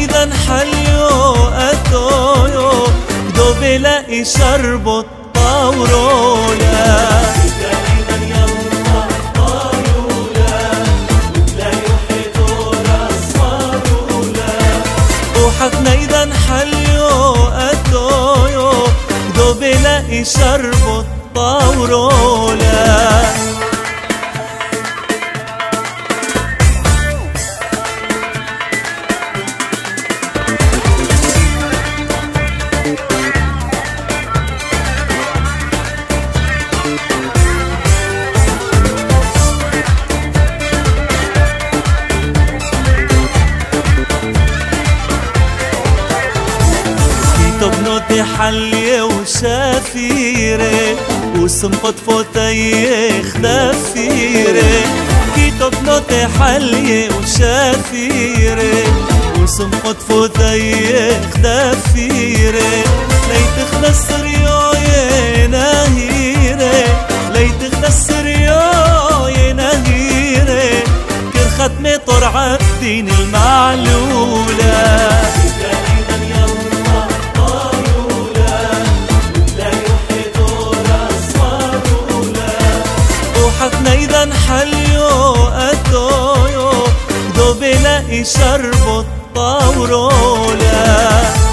نيدن حليو أتويو دوبلا يشربط طاورولا نيدن حليو أتويو دوبلا يشربط طاورولا بنوتي حلية وشافيرة وسمقط فوتي خدافيرة كيتو بنوتي حلية وشافيرة وسمقط فوتي خدافيرة ليت خدسر يا نهيرة ليت خدسر يا نهيرة كل ختمة طرعة الدين المعلولة نيدن حليو أتويو دوبلا يشربط طاورولا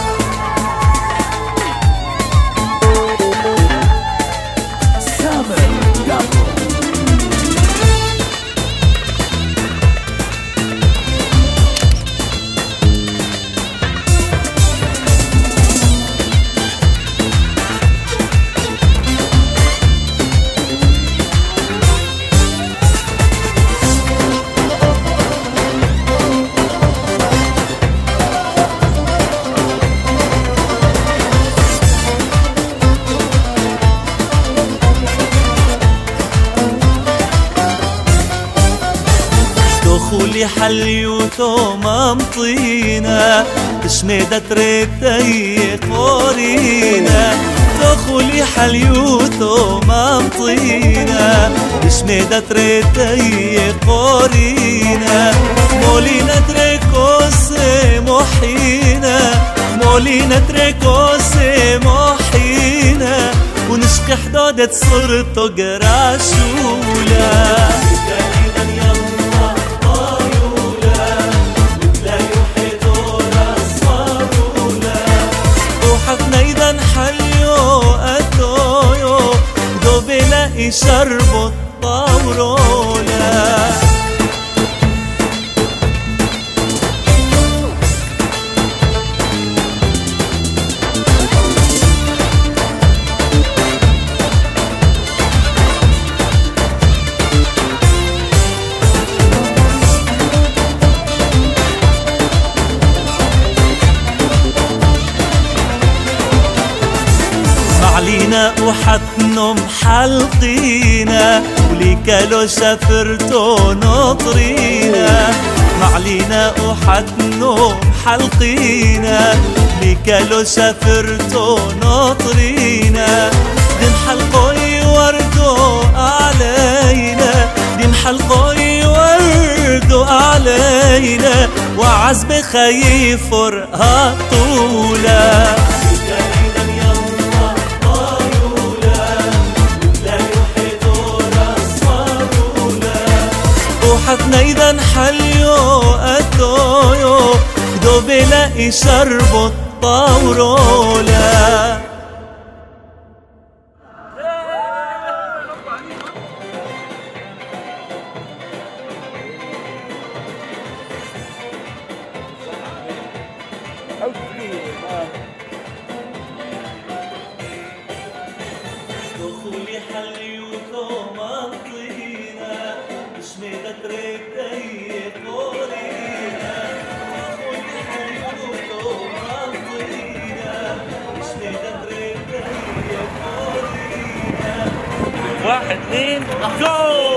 خولي حليوتو ممطينا تشميدة ريتي قورينا خولي حليوتو ممطينا تشميدة ريتي قورينا مولينا تريكوس محينا مولينا تريكوس محينا ونشقي حدودة صرتو قراشولا نيدن حليو أتويو دوبلا يشربط طاورولا علينا وحتنم حلقينا وليكالو شفرتو نطرينا معلينا وحتنم حلقينا ليكالو شفرتو نطرينا دين حلقو يوردو علينا دين حلقو يوردو علينا وعز بخيفر هطولا نيدن حليو أتويو دوبلا يشربط طاورولا دخولي حليوتو مطينا تشميدة ريتي قورينا دخولي حليوتو مطينا تشميدة ريتي قورينا 1 2 جو